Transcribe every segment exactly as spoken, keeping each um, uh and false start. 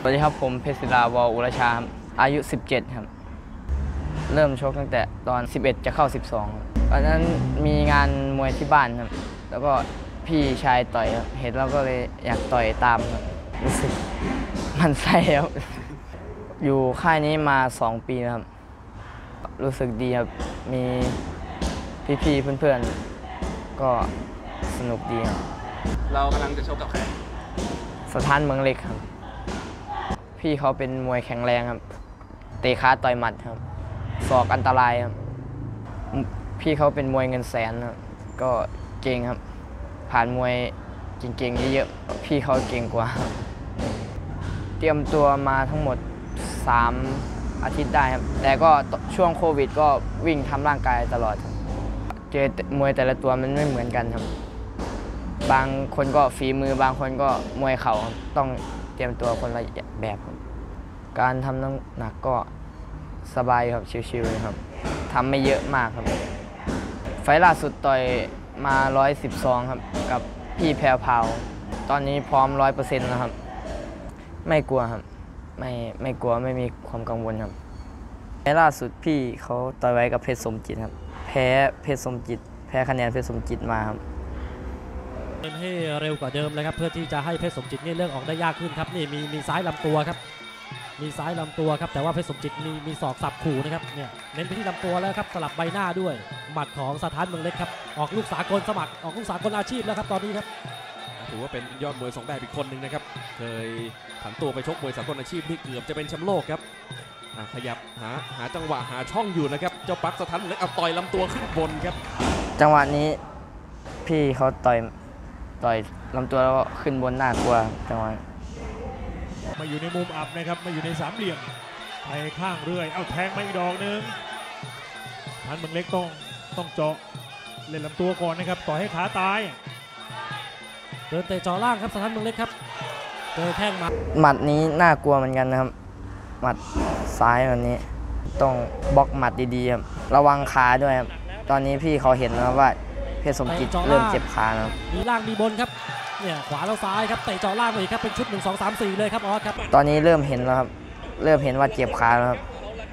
สวัสดีครับผมเพชรศิลาวออุรชาอายุสิบเจ็ดครับเริ่มชกตั้งแต่ตอนสิบเอ็ดจะเข้าสิบสองตอนนั้นมีงานมวยที่บ้านครับแล้วก็พี่ชายต่อยครับเห็นแล้วก็เลยอยากต่อยตามครับรู้สึกมันไส้ครับอยู่ค่ายนี้มาสองปีครับรู้สึกดีครับมีพี่ๆเพื่อนๆก็สนุกดีครับเรากำลังจะชกกับใครสถานเมืองเล็กครับพี่เขาเป็นมวยแข็งแรงครับเตะขาต่อยหมัดครับศอกอันตรายครับพี่เขาเป็นมวยเงินแสนครับก็เก่งครับผ่านมวยเก่งๆเยอะๆพี่เขาเก่งกว่าเตรียมตัวมาทั้งหมดสามอาทิตย์ได้ครับแต่ก็ช่วงโควิดก็วิ่งทำร่างกายตลอดครับเจอมวยแต่ละตัวมันไม่เหมือนกันครับบางคนก็ฝีมือบางคนก็มวยเข่าต้องเตรียมตัวคนละแบบครับการทำน้ำหนักก็สบายครับชิวๆครับทำไม่เยอะมากครับไฟล์ล่าสุดต่อยมาหนึ่งร้อยสิบสองครับกับพี่แพรวพาวตอนนี้พร้อม ร้อยเปอร์เซ็นต์ แล้วครับไม่กลัวครับไม่ไม่กลัวไม่มีความกังวลครับไฟล์ล่าสุดพี่เขาต่อยไว้กับเพชรสมจิตครับแพ้เพชรสมจิตแพ้คะแนนเพชรสมจิตมาครับเล่นให้เร็วกว่าเดิมเลยครับเพื่อที่จะให้เพชรสมจิตนี่เลือกออกได้ยากขึ้นครับนี่มีมีซ้ายลำตัวครับมีซ้ายลำตัวครับแต่ว่าเพชรสมจิตมีมีศอกสับขู่นะครับเนี่ยเน้นไปที่ลำตัวแล้วครับสลับใบหน้าด้วยหมัดของสถานเมืองเล็กครับออกลูกสากลสมัครออกลูกสากลอาชีพแล้วครับตอนนี้ครับถือว่าเป็นยอดมวยสองแบบอีกคนหนึ่งนะครับเคยผันตัวไปชกมวยสากลอาชีพนี่เกือบจะเป็นแชมป์โลกครับขยับหาหาจังหวะหาช่องอยู่นะครับเจ้าปักสถานเมืองเล็กเอาต่อยลำตัวขึ้นบนครับจังหวะนี้พี่เขาต่อยต่อยลำตัวแล้วก็ขึ้นบนหน้ากลัวจังหวะมาอยู่ในมุมอับนะครับมาอยู่ในสามเหลี่ยมไปข้างเรื่อยเอาแทงมาอีกดอกนึงทันเมืองเล็กต้องต้องเจาะเล่นลำตัวก่อนนะครับต่อให้ขาตายเดินเตะจ่อล่างครับสถานเมืองเล็กครับเจอแข้งมาหมัดนี้น่ากลัวเหมือนกันนะครับหมัดซ้ายแบบนี้ต้องบล็อกหมัดดีๆครับระวังขาด้วยครับตอนนี้พี่เขาเห็นแล้วว่าเพชรสมจิตเริ่มเจ็บขาแล้วมีล่างมีบนครับเนี่ยขวาแล้วซ้ายครับเตะจ่อล่างเลยครับเป็นชุดหนึ่งสองสามสี่เลยครับออสครับตอนนี้เริ่มเห็นแล้วครับเริ่มเห็นว่าเจ็บขาแล้วครับ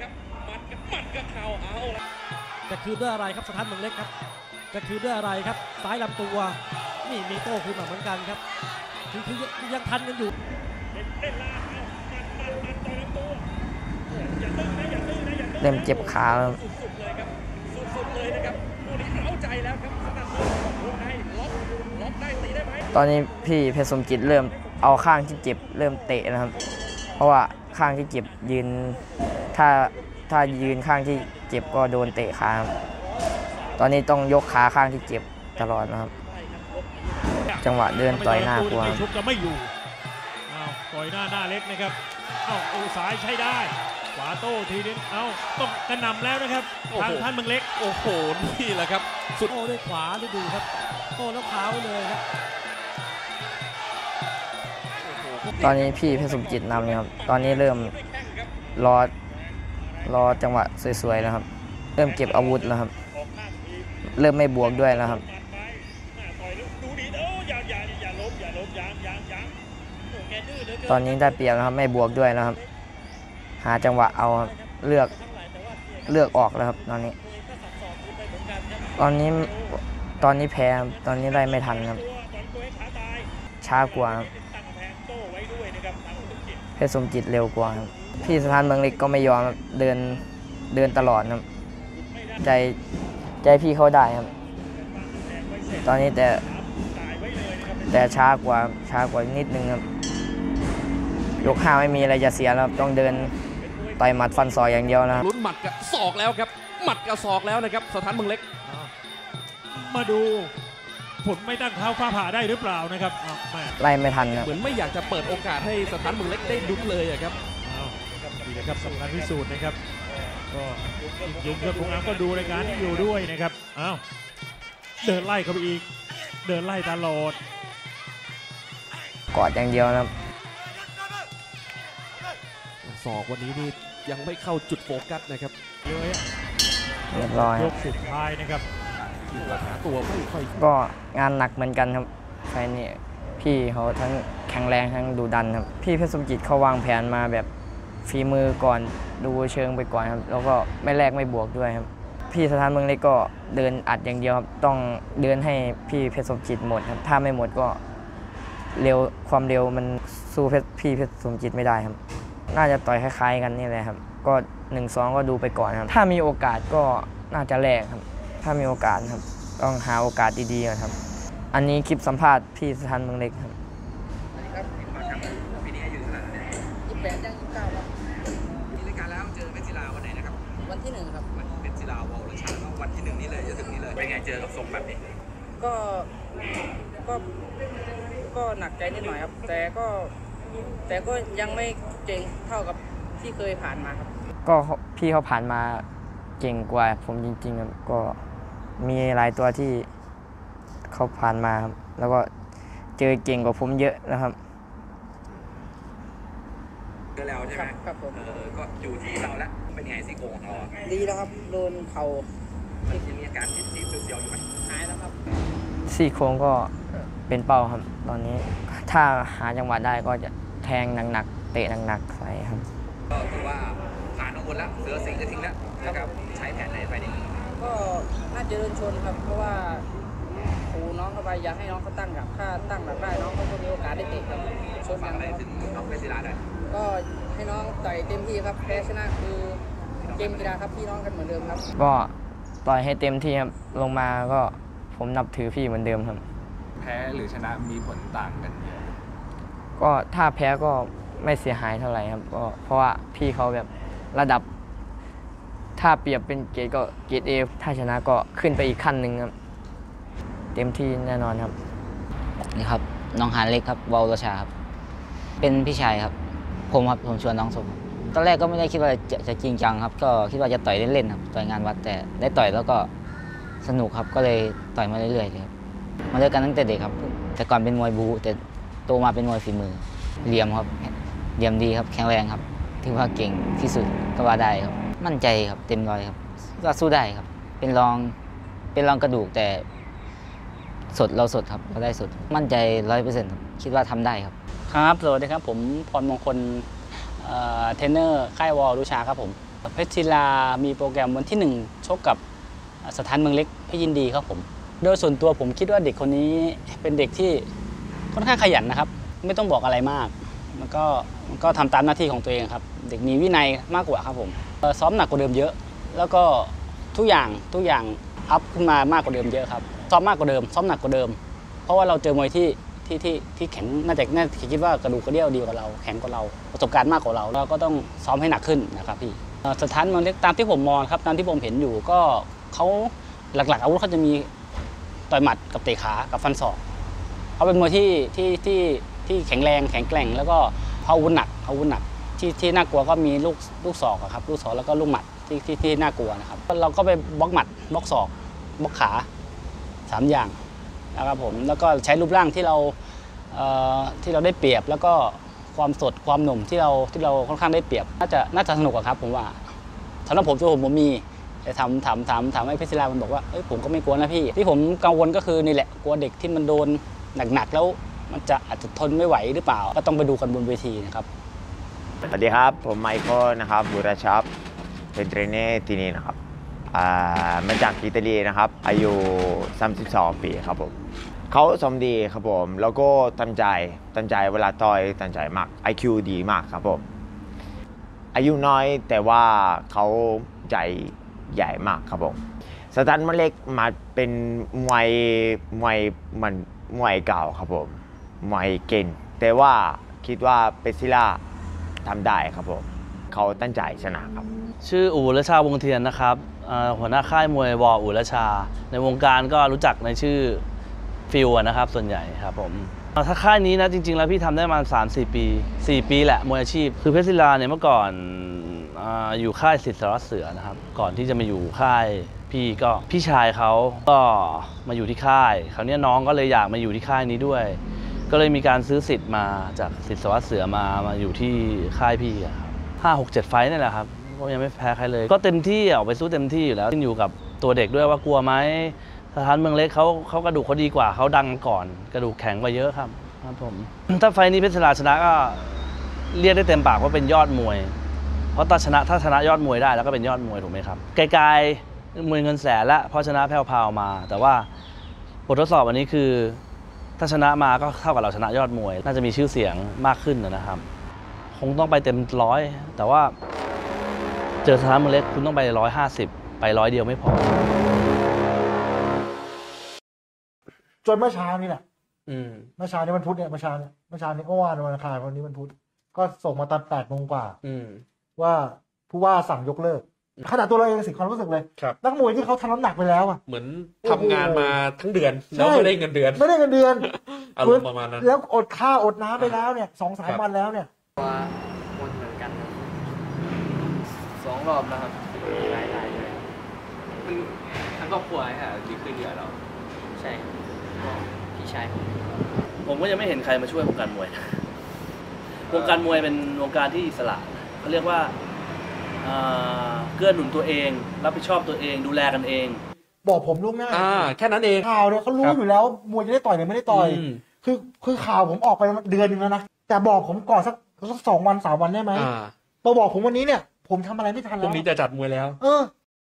จะคืนด้วยอะไรครับสถานเมืองเล็กครับจะคืนด้วยอะไรครับซ้ายลำตัวนี่มีโต้คืนมาเหมือนกันครับคือคือยังทันกันอยู่เริ่มเจ็บขาแล้วตอนนี้พี่เพชรสมจิตเริ่มเอาข้างที่เจ็บเริ่มเตะนะครับเพราะว่าข้างที่เจ็บยืนถ้าถ้ายืนข้างที่เจ็บก็โดนเตะขาตอนนี้ต้องยกขาข้างที่เจ็บตลอดนะครับจังหวะเดินต่อยหน้ากลัวชุบจะไม่อยู่อ้าวต่อยหน้าหน้าเล็กนะครับอ้าวเอาซ้ายใช้ได้ขวาโต้ทีนึงเอาต้องกระหน่ำแล้วนะครับทางท่านเมืองเล็กโอ้โหนี่แหละครับสุดโอ้ด้วยขวาได้ดูครับโต้แล้วขาไปเลยครับตอนนี้พี่เพชรสมจิตนำเนี่ยครับตอนนี้เริ่มรอรอจังหวะสวยๆแล้วครับเริ่มเก็บอาวุธแล้วครับเริ่มไม่บวกด้วยแล้วครับตอนนี้ได้เปรียบแล้วครับไม่บวกด้วยแล้วครับหาจังหวะเอาเลือกเลือกออกแล้วครับตอนนี้ตอนนี้ตอนนี้แพ้ตอนนี้ได้ไม่ทันครับช้ากว่าเพชรสมจิตเร็วกว่าครับพี่สถานเมืองเล็กก็ไม่ยอมเดินเดินตลอดครับใจใจพี่เขาได้ครับตอนนี้แต่แต่ช้ากว่าช้ากว่านิดนึงครับยกห้าไม่มีอะไรจะเสียแล้วต้องเดินต่อยหมัดฟันศอกอย่างเดียวนะครับลุ้นหมัดกับศอกแล้วครับหมัดกับศอกแล้วนะครับสถานเมืองเล็กมาดูผลไม่ตั้งเท้าฟ้าผ่าได้หรือเปล่านะครับไล่ไม่ทันครับเหมือนไม่อยากจะเปิดโอกาสให้สถานเมืองเล็กได้ดุนเลยครับดีนะครับสำคัญพิสูจน์นะครับก็ยิงยอดพงษ์อ้ำก็ดูรายการที่อยู่ด้วยนะครับอ้าวเดินไล่เข้าไปอีกเดินไล่ตลอดกอดอย่างเดียวนะครับศอกวันนี้นี่ยังไม่เข้าจุดโฟกัสนะครับเลยเรียบร้อยยกสุดท้ายนะครับหาตัวไม่ค่อยก็งานหนักเหมือนกันครับไฟนี้พี่เขาทั้งแข็งแรงทั้งดุดันครับพี่เพชรสมจิตเขาวางแผนมาแบบฝีมือก่อนดูเชิงไปก่อนครับแล้วก็ไม่แลกไม่บวกด้วยครับพี่สถานเมืองเล็กก็เดินอัดอย่างเดียวครับต้องเดินให้พี่เพชรสมจิตหมดครับถ้าไม่หมดก็เร็วความเร็วมันสู้เพชรพี่เพชรสมจิตไม่ได้ครับน่าจะต่อยคล้ายๆกันนี่แหละครับก็หนึ่งสองก็ดูไปก่อนครับถ้ามีโอกาสก็น่าจะแลกครับถ้ามีโอกาสครับต้องหาโอกาสดีๆก่อนครับอันนี้คลิปสัมภาษณ์พี่สถานเมืองเล็กครับครับเห็นมาครับปีนี้อายุเท่าไหร่แล้วเนี่ยยี่สิบแปดย่างยี่สิบเก้าครับมีรายการแล้วเจอเพชรศิลาวันไหนนะครับวันที่หนึ่งครับวันเพชรศิลาวอลเลชาแล้ววันที่หนึ่งนี่เลยจะถึงนี้เลยเป็นไงเจอกับทรงแบบนี้ก็ก็ก็หนักใจนิดหน่อยครับ แต่ก็แต่ก็ยังไม่เก่งเท่ากับที่เคยผ่านมาครับก็พี่เขาผ่านมาเก่งกว่าผมจริงๆครับก็มีหลายตัวที่เขาผ่านมาครับแล้วก็เจอเก่งกว่าผมเยอะนะครับเจอแล้วใช่ไหมครับผมเออก็อยู่ที่เราแล้วเป็นไงซี่โครงของเราอะดีแล้วครับโดนเข่ามันจะมีอาการติดติดเสียวๆอยู่ไหมหายแล้วครับซี่โครงก็เป็นเป้าครับตอนนี้ถ้าหาจังหวะได้ก็จะแทงหนักๆเตะหนักๆใส่ครับก็ถือว่าผ่านทั้งหมดแล้วเสือสิงห์จะทิ้งแล้วนะครับใช้แผนไหนไปนี่ก็น่าจะเดินชนครับ เพราะว่าครูน้องเข้าไปอยากให้น้องเขาตั้งกับถ้าตั้งหลักได้น้องเขาก็มีโอกาสได้เตะครับชนฝากักนอะไรครับถึงน้องเพชรศิลาได้ก็ให้น้องต่อยเต็มที่ครับแพ้ชนะคือเกมกีฬาครับพี่น้องกันเหมือนเดิมครับก็ต่อยให้เต็มที่ครับลงมาก็ผมนับถือพี่เหมือนเดิมครับแพ้หรือชนะมีผลต่างกันเยอะก็ถ้าแพ้ก็ไม่เสียหายเท่าไหร่ครับก็เพราะว่าพี่เขาแบบระดับ ถ้าเปรียบเป็นเกรดก็เกรดเอถ้าชนะก็ขึ้นไปอีกขั้นหนึ่งครับเต็มที่แน่นอนครับนี่ครับน้องหานเล็กครับวอลรชาครับเป็นพี่ชายครับผมครับผมชวนน้องสมตอนแรกก็ไม่ได้คิดว่าจะจะจริงจังครับก็คิดว่าจะต่อยเล่นๆครับต่อยงานวัดแต่ได้ต่อยแล้วก็สนุกครับก็เลยต่อยมาเรื่อยๆเลยครับมาด้วยกันตั้งแต่เด็กครับแต่ก่อนเป็นมวยบูแต่โตมาเป็นมวยฝีมือเหลี่ยมครับเหลี่ยมดีครับแข็งแรงครับถือว่าเก่งที่สุดก็ว่าได้ครับมั่นใจครับเต็มร้อยครับก็สู้ได้ครับเป็นรองเป็นรองกระดูกแต่สดเราสดครับเราได้สดมั่นใจร้อยเปอร์เซ็นต์คิดว่าทำได้ครับครับสวัสดีครับผมพรมงคลเอ่อเทรนเนอร์ค่ายวอลรุชาครับผมเพชรศิลามีโปรแกรมวันที่หนึ่งชกกับสถานเมืองเล็กเพชรยินดีครับผมโดยส่วนตัวผมคิดว่าเด็กคนนี้เป็นเด็กที่ค่อนข้างขยันนะครับไม่ต้องบอกอะไรมากมันก็มันก็ทำตามหน้าที่ของตัวเองครับเด็กมีวินัยมากกว่าครับผมเอ่อซ้อมหนักกว่าเดิมเยอะ แล้วก็ทุกอย่างทุกอย่างอัพขึ้นมามากกว่าเดิมเยอะครับซ้อมมากกว่าเดิมซ้อมหนักกว่าเดิม เพราะว่าเราเจอมวยที่ที่ที่ที่แข็งน่าจะน่าจะคิดว่ากระดูกกระเดี่ยวดีกว่าเราแข็งกว่าเราประสบการณ์มากกว่าเราเราก็ต้องซ้อมให้หนักขึ้นนะครับพี่เอ่อสถานเมืองเล็กตามที่ผมมองครับตามที่ผมเห็นอยู่ก็เขาหลักๆอาวุธเขาจะมีต่อยหมัดกับเตะขากับฟันศอกเขาเป็นมวยที่ที่ที่ที่แข็งแรงแข็งแกร่งแล้วก็อาวุธหนักอาวุธหนักที่ที่น่ากลัวก็มีลูกลูกศอกอะครับลูกศอกแล้วก็ลูกหมัดที่ที่ที่น่ากลัวนะครับเราก็ไปบล็อกหมัดบล็อกศอกบล็อกขาสามอย่างนะครับผมแล้วก็ใช้รูปร่างที่เราเอ่อที่เราได้เปรียบแล้วก็ความสดความหนุ่มที่เราที่เราค่อนข้างได้เปรียบน่าจะน่าจะสนุกอะครับผมว่าสำหรับผมตัวผมผมมีแต่ถามถามถามถามไอ้เพชรศิลามันบอกว่าเอ้ยผมก็ไม่กลัวนะพี่ที่ผมกังวลก็คือนี่แหละกลัวเด็กที่มันโดนหนักๆแล้วมันจะอาจจะทนไม่ไหวหรือเปล่าก็ต้องไปดูกันบนเวทีนะครับสวัสดีครับผมไมเคิลนะครับบุรชับเป็นเทรนเนอร์ที่นี่นะครับอ่ามาจากอิตาลีนะครับอายุสามสิบสองปีครับผมเขาสมดีครับผมแล้วก็ตั้งใจตั้งใจเวลาต่อยตั้งใจมาก ไอ คิว ดีมากครับผมอายุน้อยแต่ว่าเขาใจใหญ่มากครับผมสถานเมืองเล็กมาเป็นมวยมวยมันมวยเก่าครับผมมวยเก่งแต่ว่าคิดว่าเพชรศิลาทำได้ครับผมเขาตั้งใจชนะครับชื่ออู๋รชาวงเทียนนะครับหัวหน้าค่ายมวยวออู๋รชาในวงการก็รู้จักในชื่อฟิลนะครับส่วนใหญ่ครับผมถ้าค่ายนี้นะจริงๆแล้วพี่ทำได้มาสามสี่ปีสี่ปีแหละมวยอาชีพคือเพชรศิลาเนี่ยเมื่อก่อนอยู่ค่ายศิษย์สารวัตรเสือนะครับก่อนที่จะมาอยู่ค่ายพี่ก็พี่ชายเขาก็มาอยู่ที่ค่ายคราวนี้น้องก็เลยอยากมาอยู่ที่ค่ายนี้ด้วยก็เลยมีการซื้อสิทธิ์มาจากศิษย์สารวัตรเสือมามาอยู่ที่ค่ายพี่ครับห้าหกเจ็ดไฟต์นี่แหละครับก็ยังไม่แพ้ใครเลยก็เต็มที่ออกไปสู้เต็มที่อยู่แล้วขึ้นอยู่กับตัวเด็กด้วยว่ากลัวไหมสถานเมืองเล็กเขาเขากระดูกเขาดีกว่าเขาดังก่อนกระดูกแข็งกว่าเยอะครับครับผมถ้าไฟนี้เพชรศิลาชนะก็เรียกได้เต็มปากว่าเป็นยอดมวยเพราะถ้าชนะถ้าชนะยอดมวยได้แล้วก็เป็นยอดมวยถูกไหมครับไกลๆมวยเงินแสนละเพราะชนะแผ่วพาวมาแต่ว่าบททดสอบวันนี้คือถ้าชนะมาก็เท่ากับเราชนะยอดมวยน่าจะมีชื่อเสียงมากขึ้นนะครับคงต้องไปเต็มร้อยแต่ว่าเจอสถานเมืองเล็กคุณต้องไปร้อยห้าสิบไปร้อยเดียวไม่พอจนเมื่อเช้านี่แหละเมื่อเช้านี้มันพุธเนี่ยเมื่อเช้าเนี่ยเมื่อเช้านี้เมื่อวานวันอังคารวันนี้มันพุธก็ส่งมาตอนแปดโมงกว่าว่าผู้ว่าสั่งยกเลิกขนาดตัวเราเองสิความรู้สึกเลยนักมวยที่เขาทำน้ำหนักไปแล้วอ่ะเหมือนทำงานมาทั้งเดือนแล้วไม่ได้เงินเดือนไม่ได้เงินเดือนอารมณ์ประมาณนั้นแล้วอดข้าวอดน้ำไปแล้วเนี่ยสองสามวันแล้วเนี่ยว่าวนเหมือนกันสองรอบแล้วครับหลายหลายเลยมันทั้งครอบครัวค่ะที่เคยเดือดเราใช่พี่ชายผมก็ยังไม่เห็นใครมาช่วยวงการมวย วงการมวยเป็นวงการที่อิสระเขาเรียกว่าเกื้อหนุนตัวเองรับผิดชอบตัวเองดูแลกันเองบอกผมล่วงหน้าแค่นั้นเองข่าวเนี่ยเขารู้อยู่แล้วมวยจะได้ต่อยหรือไม่ได้ต่อยคือคือข่าวผมออกไปเดือนนึงแล้วนะแต่บอกผมก่อนสักสักสองวันสามวันได้ไหมมาบอกผมวันนี้เนี่ยผมทำอะไรไม่ทันแล้วพรุ่งนี้จะจัดมวยแล้วเออ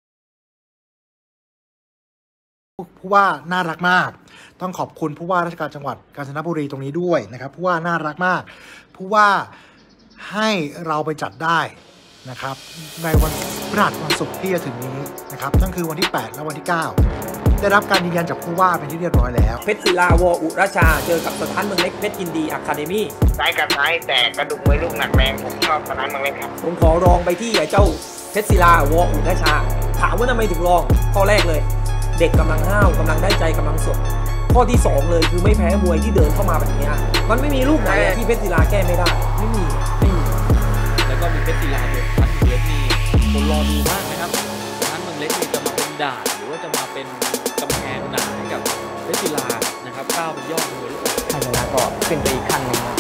ผู้ว่าน่ารักมากต้องขอบคุณผู้ว่าราชการจังหวัดกาญจนบุรีตรงนี้ด้วยนะครับผู้ว่าน่ารักมากผู้ว่าให้เราไปจัดได้นะครับในวันพฤหัสวันศุกร์ที่จะถึงนี้นะครับนั่นคือวันที่แปดและวันที่เก้าได้รับการยืนยันจากผู้ว่าเป็นที่เรียบร้อยแล้วเพชรศิลาวออุราชาเจอกับสถานเมืองเล็กเพชรยินดีอะคาเดมี่ซ้ายกับซ้ายแต่กระดูกมวยลูกหนักแรงผมชอบสถานเมืองเล็กครับผมขอรองไปที่เจ้าเพชรศิลาวออุราชาถามว่าทำไมถึงรองข้อแรกเลยเด็กกำลังห้าวกำลังได้ใจกำลังสดข้อที่สองเลยคือไม่แพ้มวยที่เดินเข้ามาแบบนี้มันไม่มีลูกไหนที่เพชรศิลาแก้ไม่ได้ไม่มีไม่มีแล้วก็มีเพชรศิลาเนี่ยพันเดือนนี่คนรอดูมากนะครับร้านเมืองเล็กนี่จะมาเป็นด่านหรือว่าจะมาเป็นกำแพงหนาให้กับเพชรศิลานะครับก้าวเป็นยอดมวยลูกถ้าชนะก็ขึ้นไปอีกขั้นหนึ่ง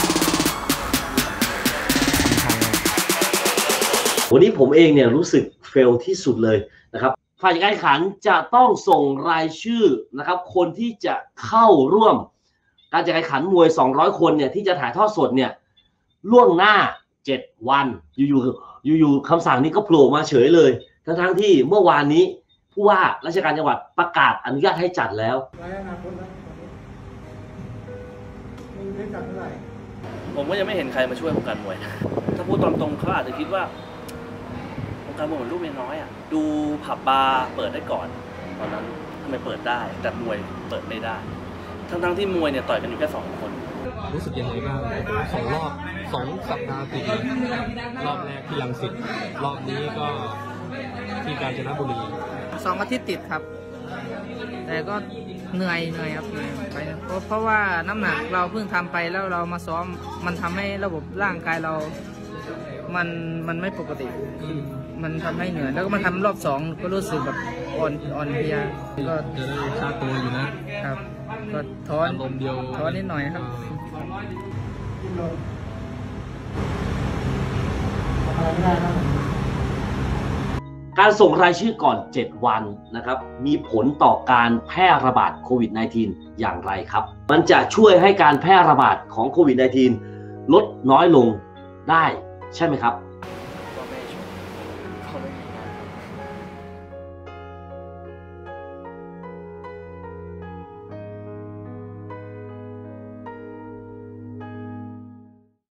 วันนี้ผมเองเนี่ยรู้สึกเฟลที่สุดเลยนะครับฝ่ายการแข่งขันจะต้องส่งรายชื่อนะครับคนที่จะเข้าร่วมการแข่งขันมวยสองร้อยคนเนี่ยที่จะถ่ายทอดสดเนี่ยล่วงหน้าเจ็ดวันอยู่ๆอยู่ๆคำสั่งนี้ก็โผล่มาเฉยเลยทั้งๆที่เมื่อวานนี้ผู้ว่าราชการจังหวัดประกาศอนุญาตให้จัดแล้วผมก็ยังไม่เห็นใครมาช่วยวงการมวยถ้าพูดตามตรงเขาอาจจะคิดว่าวงการมวยเหมือนลูกเมียน้อยอ่ะดูผับบาร์เปิดได้ก่อนตอนนั้นทำไมเปิดได้แต่มวยเปิดไม่ได้ทั้งๆที่มวยเนี่ยต่อยกันอยู่แค่สองคนรู้สึกยังไงบ้างสองรอบสองสัปดาห์ติดรอบแรกที่รังสิตรอบนี้ก็ที่กาญจนบุรีสองอาทิตย์ติดครับแต่ก็เหนื่อยเหนื่อยครับเหนื่อยไปเพราะเพราะว่าน้ำหนักเราเพิ่งทำไปแล้วเรามาซ้อมมันทำให้ระบบร่างกายเรามันมันไม่ปกติมันทำให้เหนื่อยแล้วก็มาทำรอบสองก็รู้สึกแบบอ่อนอ่อนเพลียก็จะได้ค่าตัวอยู่นะครับก็ท้อนท้อนนิดหน่อยครับการส่งรายชื่อก่อนเจ็ดวันนะครับมีผลต่อการแพร่ระบาดโควิด สิบเก้า อย่างไรครับมันจะช่วยให้การแพร่ระบาดของโควิด สิบเก้า ลดน้อยลงได้ใช่ไหมครับก็ไม่ช่วยเขาไม่มี